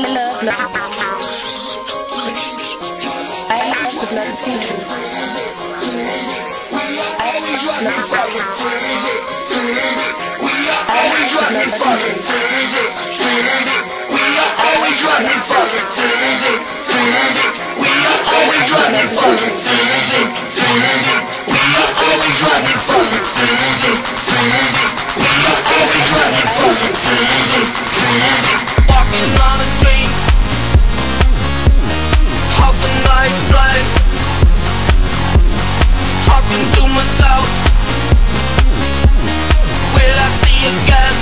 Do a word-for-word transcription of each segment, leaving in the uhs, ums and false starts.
love love. I love the blood seasons. I love the blood seasons. I love the blood seasons. We are always running for the thrill. We are always running for the thrill. We are always running for the thrill. We are always running for the thrill. Walking on a dream. How can I explain? Talking to myself. Will I see again?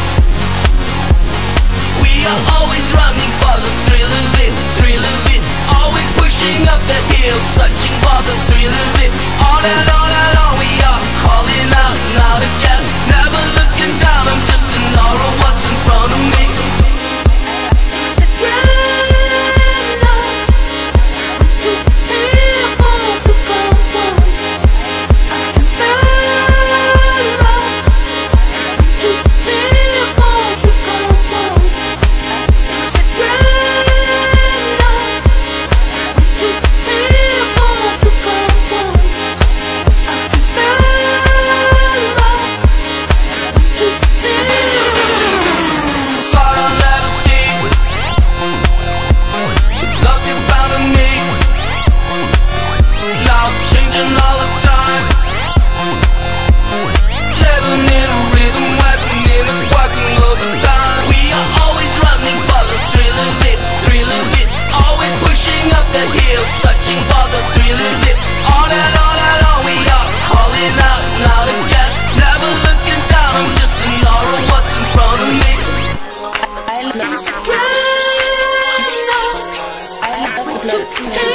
We are always running for the thrill of it, thrill of it. Always pushing up the hill, searching for the thrill of it. All along, along we are calling out and out again. Never looking down, I'm just in awe of what's in front of me. Searching for the thrill of it. All along, along we are calling out and out again. Never looking down, I'm just in awe of what's in front of me. I love I love the blood seasons.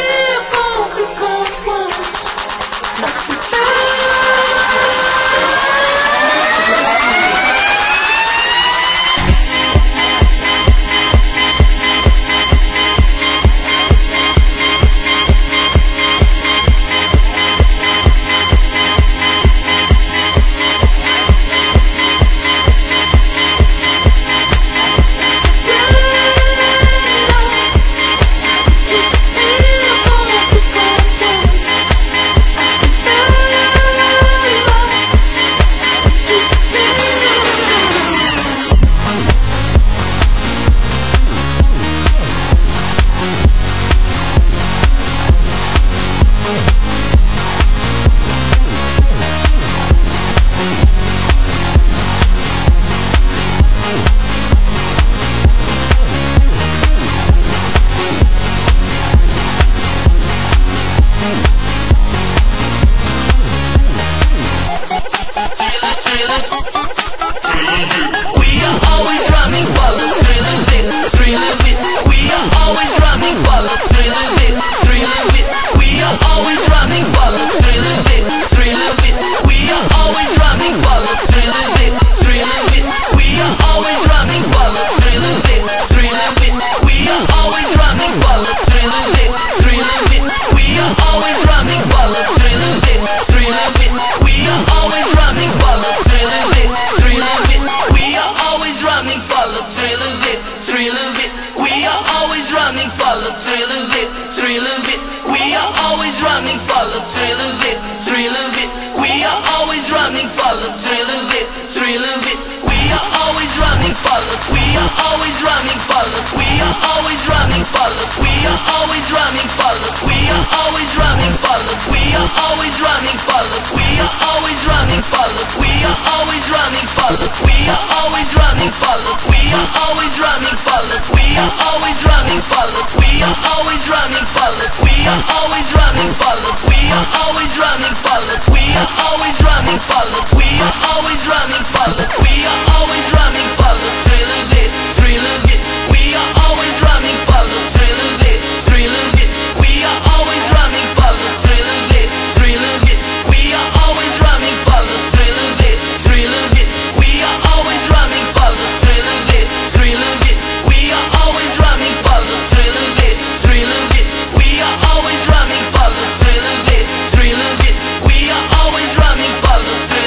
Running for the thrill of it, thrill of it. We are always running for the thrill of it, thrill of it. We are always running for the thrill of it, thrill of it. We are always running for the, we are always running for the, we are always running for the, we are always running for the, we are always running for the, we are always running for the, we are always running for the, we are always running for the, we are always running for the, we are always running for the, we are always running for the, we are always running for the, we are always running for the, we are always running for the, we are always running for the, we are always running for the, we are always running for the thrill of it, thrill of it. We are always running for the thrill of it, thrill of it. We are always running for the thrill of it, thrill of it. We are always running for the thrill of it, thrill of it. We are always running for the thrill of it, thrill of it. We are always running for the thrill of it, thrill of it. We are always running for the thrill of it, thrill of it. We are always running for the thrill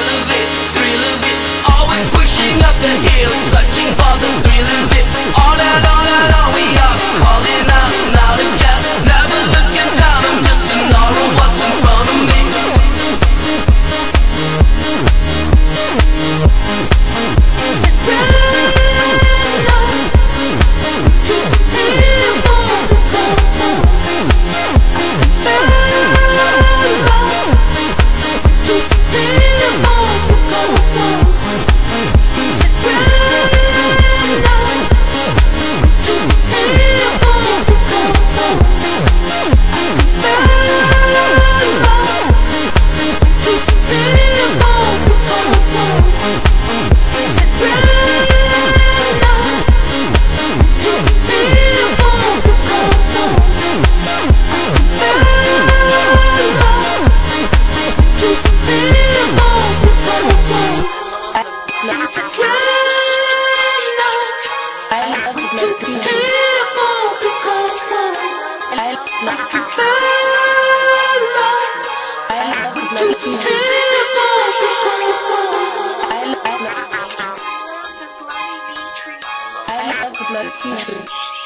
blood country.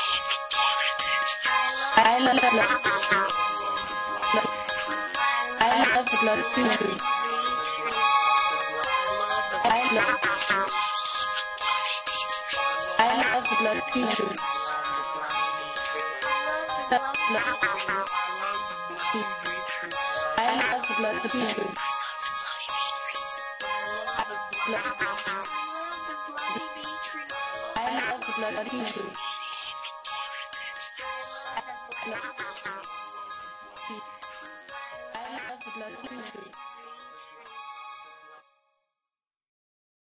I love the blood. I love the blood country. I love. I love the blood country. I love the blood country. I love the blood country.